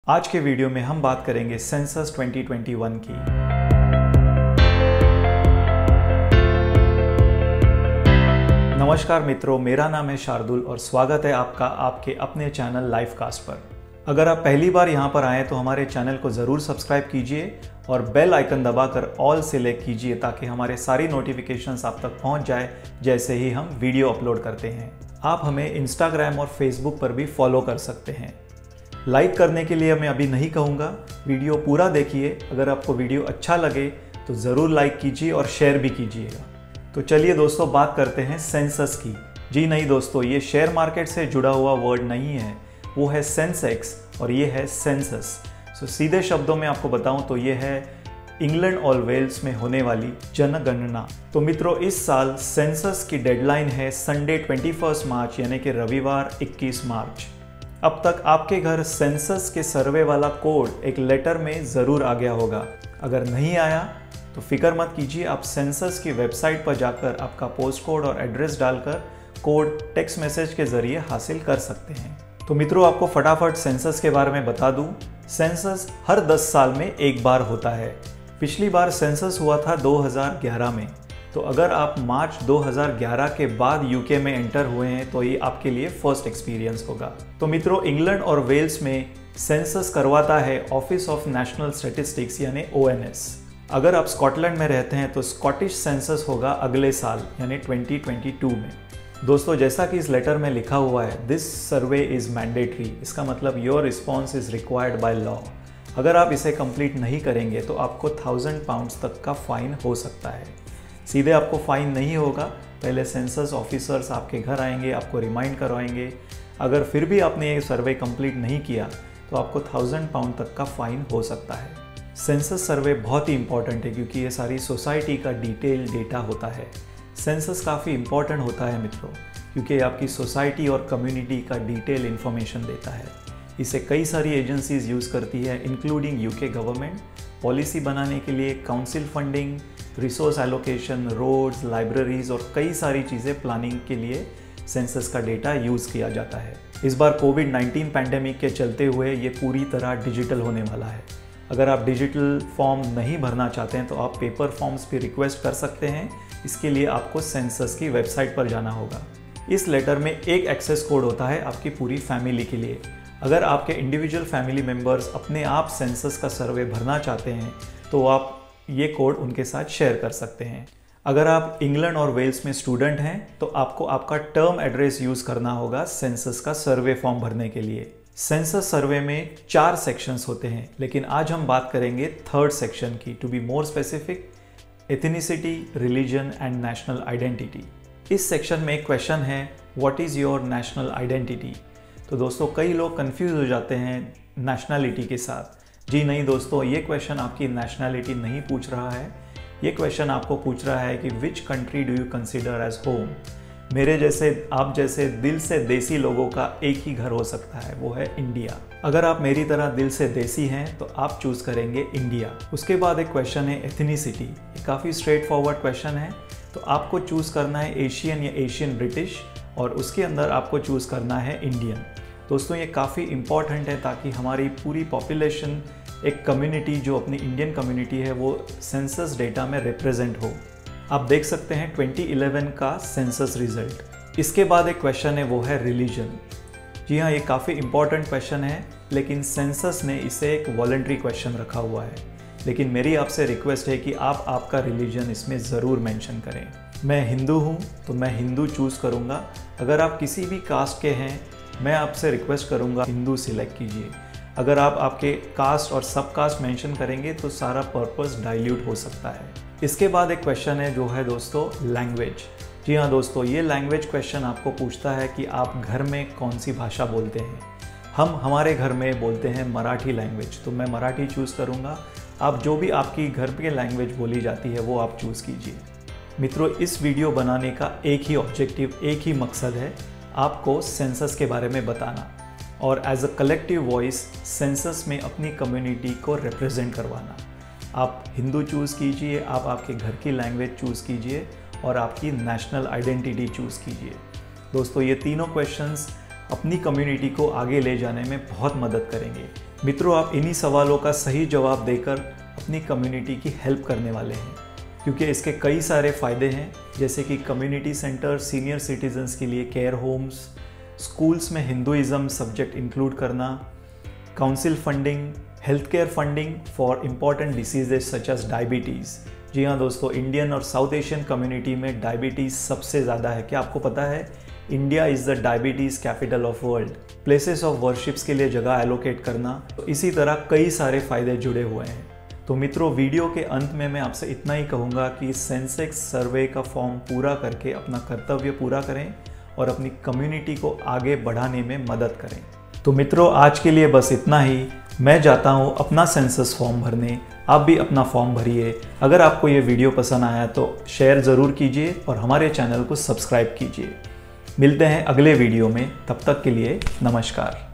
आज के वीडियो में हम बात करेंगे सेंसस 2021 की। नमस्कार मित्रों, मेरा नाम है शार्दुल और स्वागत है आपका आपके अपने चैनल लाइफ कास्ट पर। अगर आप पहली बार यहां पर आए तो हमारे चैनल को ज़रूर सब्सक्राइब कीजिए और बेल आइकन दबाकर ऑल सेलेक्ट कीजिए ताकि हमारे सारी नोटिफिकेशंस आप तक पहुंच जाए जैसे ही हम वीडियो अपलोड करते हैं। आप हमें इंस्टाग्राम और फेसबुक पर भी फॉलो कर सकते हैं। लाइक करने के लिए मैं अभी नहीं कहूँगा, वीडियो पूरा देखिए। अगर आपको वीडियो अच्छा लगे तो ज़रूर लाइक कीजिए और शेयर भी कीजिएगा। तो चलिए दोस्तों, बात करते हैं सेंसस की। जी नहीं दोस्तों, ये शेयर मार्केट से जुड़ा हुआ वर्ड नहीं है, वो है सेंसेक्स और ये है सेंसस। सो सीधे शब्दों में आपको बताऊं तो ये है इंग्लैंड और वेल्स में होने वाली जनगणना। तो मित्रों, इस साल सेंसस की डेडलाइन है संडे 21 मार्च यानी कि रविवार 21 मार्च। अब तक आपके घर सेंसस के सर्वे वाला कोड एक लेटर में ज़रूर आ गया होगा। अगर नहीं आया तो फिक्र मत कीजिए, आप सेंसस की वेबसाइट पर जाकर आपका पोस्ट कोड और एड्रेस डालकर कोड टेक्स्ट मैसेज के ज़रिए हासिल कर सकते हैं। तो मित्रों, आपको फटाफट सेंसस के बारे में बता दूं। सेंसस हर 10 साल में एक बार होता है। पिछली बार सेंसस हुआ था 2011 में। तो अगर आप मार्च 2011 के बाद यूके में एंटर हुए हैं तो ये आपके लिए फर्स्ट एक्सपीरियंस होगा। तो मित्रों, इंग्लैंड और वेल्स में सेंसस करवाता है ऑफिस ऑफ नेशनल स्टैटिस्टिक्स यानी ONS। अगर आप स्कॉटलैंड में रहते हैं तो स्कॉटिश सेंसस होगा अगले साल यानी 2022 में। दोस्तों, जैसा कि इस लेटर में लिखा हुआ है, दिस सर्वे इज़ मैंडेटरी। इसका मतलब your response is required by law. अगर आप इसे कंप्लीट नहीं करेंगे तो आपको 1000 पाउंड्स तक का फाइन हो सकता है। सीधे आपको फाइन नहीं होगा, पहले सेंसस ऑफिसर्स आपके घर आएंगे, आपको रिमाइंड करवाएंगे। अगर फिर भी आपने ये सर्वे कंप्लीट नहीं किया तो आपको 1000 पाउंड तक का फाइन हो सकता है। सेंसस सर्वे बहुत ही इंपॉर्टेंट है क्योंकि ये सारी सोसाइटी का डिटेल डेटा होता है। सेंसस काफ़ी इंपॉर्टेंट होता है मित्रों, क्योंकि आपकी सोसाइटी और कम्युनिटी का डिटेल इन्फॉर्मेशन देता है। इसे कई सारी एजेंसीज यूज़ करती है, इंक्लूडिंग यूके गवर्नमेंट, पॉलिसी बनाने के लिए, council funding, resource allocation, roads, libraries और कई सारी चीज़ें प्लानिंग के लिए सेंसस का डेटा यूज़ किया जाता है। इस बार कोविड-19 पैंडेमिक के चलते हुए ये पूरी तरह डिजिटल होने वाला है। अगर आप डिजिटल फॉर्म नहीं भरना चाहते हैं तो आप पेपर फॉर्म्स भी रिक्वेस्ट कर सकते हैं। इसके लिए आपको सेंसस की वेबसाइट पर जाना होगा। इस लेटर में एक एक्सेस कोड होता है आपकी पूरी फैमिली के लिए। अगर आपके इंडिविजुअल फैमिली मेम्बर्स अपने आप सेंसस का सर्वे भरना चाहते हैं तो आप ये कोड उनके साथ शेयर कर सकते हैं। अगर आप इंग्लैंड और वेल्स में स्टूडेंट हैं तो आपको आपका टर्म एड्रेस यूज़ करना होगा सेंसस का सर्वे फॉर्म भरने के लिए। सेंसस सर्वे में 4 सेक्शंस होते हैं, लेकिन आज हम बात करेंगे 3rd सेक्शन की। To be more specific, ethnicity, religion and national identity. इस सेक्शन में एक क्वेश्चन है, what is your national identity. तो दोस्तों, कई लोग कंफ्यूज हो जाते हैं नेशनैलिटी के साथ। जी नहीं दोस्तों, ये क्वेश्चन आपकी नेशनैलिटी नहीं पूछ रहा है। ये क्वेश्चन आपको पूछ रहा है कि which country do you consider as home. मेरे जैसे, आप जैसे दिल से देसी लोगों का एक ही घर हो सकता है, वो है इंडिया। अगर आप मेरी तरह दिल से देसी हैं तो आप चूज़ करेंगे इंडिया। उसके बाद एक क्वेश्चन है एथनिसिटी। ये काफ़ी स्ट्रेट फॉरवर्ड क्वेश्चन है। तो आपको चूज़ करना है एशियन या एशियन ब्रिटिश, और उसके अंदर आपको चूज़ करना है इंडियन। दोस्तों, ये काफ़ी इंपॉर्टेंट है ताकि हमारी पूरी पॉपुलेशन, एक कम्युनिटी जो अपनी इंडियन कम्युनिटी है, वो सेंसस डेटा में रिप्रेजेंट हो। आप देख सकते हैं 2011 का सेंसस रिजल्ट। इसके बाद एक क्वेश्चन है, वो है रिलीजन। जी हाँ, ये काफ़ी इंपॉर्टेंट क्वेश्चन है, लेकिन सेंसस ने इसे एक वॉलंटरी क्वेश्चन रखा हुआ है। लेकिन मेरी आपसे रिक्वेस्ट है कि आप आपका रिलीजन इसमें ज़रूर मेंशन करें। मैं हिंदू हूँ तो मैं हिंदू चूज़ करूँगा। अगर आप किसी भी कास्ट के हैं, मैं आपसे रिक्वेस्ट करूँगा हिंदू सिलेक्ट कीजिए। अगर आप आपके कास्ट और सब कास्ट मेंशन करेंगे तो सारा पर्पस डाइल्यूट हो सकता है। इसके बाद एक क्वेश्चन है जो है दोस्तों लैंग्वेज। जी हाँ दोस्तों, ये लैंग्वेज क्वेश्चन आपको पूछता है कि आप घर में कौन सी भाषा बोलते हैं। हम हमारे घर में बोलते हैं मराठी लैंग्वेज, तो मैं मराठी चूज़ करूँगा। आप जो भी आपकी घर पे लैंग्वेज बोली जाती है वो आप चूज़ कीजिए। मित्रों, इस वीडियो बनाने का एक ही ऑब्जेक्टिव, एक ही मकसद है, आपको सेंसस के बारे में बताना और as a collective voice census में अपनी कम्युनिटी को रिप्रेजेंट करवाना। आप हिंदू चूज़ कीजिए, आप आपके घर की लैंग्वेज चूज़ कीजिए और आपकी नेशनल आइडेंटिटी चूज़ कीजिए। दोस्तों, ये तीनों क्वेश्चंस अपनी कम्युनिटी को आगे ले जाने में बहुत मदद करेंगे, मित्रों, आप इन्हीं सवालों का सही जवाब देकर अपनी कम्युनिटी की हेल्प करने वाले हैं, क्योंकि इसके कई सारे फ़ायदे हैं, जैसे कि कम्युनिटी सेंटर, सीनियर सिटीजन्स के लिए केयर होम्स, स्कूल्स में हिंदुइज़्म सब्जेक्ट इंक्लूड करना, council funding, health care funding for important diseases such as diabetes. जी हाँ दोस्तों, इंडियन और साउथ एशियन कम्युनिटी में डायबिटीज़ सबसे ज़्यादा है। क्या आपको पता है? India is the diabetes capital of world. Places of worships के लिए जगह एलोकेट करना, तो इसी तरह कई सारे फ़ायदे जुड़े हुए हैं। तो मित्रों, वीडियो के अंत में मैं आपसे इतना ही कहूँगा कि सेंसेक्स सर्वे का फॉर्म पूरा करके अपना कर्तव्य पूरा करें और अपनी कम्युनिटी को आगे बढ़ाने में मदद करें। तो मित्रों, आज के लिए बस इतना ही। मैं जाता हूँ अपना सेंसस फॉर्म भरने, आप भी अपना फॉर्म भरिए। अगर आपको ये वीडियो पसंद आया तो शेयर ज़रूर कीजिए और हमारे चैनल को सब्सक्राइब कीजिए। मिलते हैं अगले वीडियो में, तब तक के लिए नमस्कार।